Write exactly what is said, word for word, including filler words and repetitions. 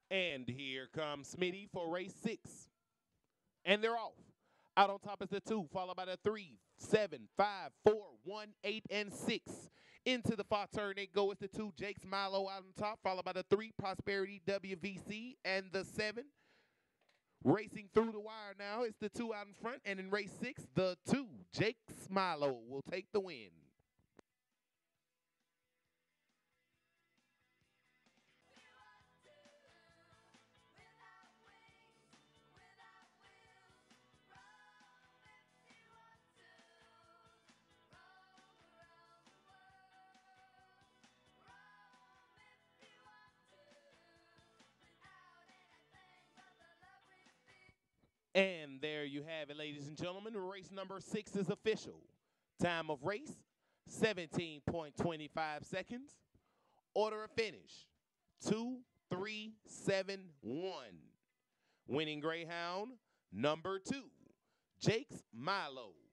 And here comes Smitty for race six. And they're off. Out on top is the two, followed by the three, seven, five, four, one, eight, and six. Into the far turn they go. It's the two, Jake's Milo out on top, followed by the three, Prosperity W V C, and the seven. Racing through the wire now, it's the two out in front. And in race six, the two, Jake's Milo, will take the win. And there you have it, ladies and gentlemen. Race number six is official. Time of race, seventeen point two five seconds. Order of finish, two, three, seven, one. Winning Greyhound, number two, Jake's Milo.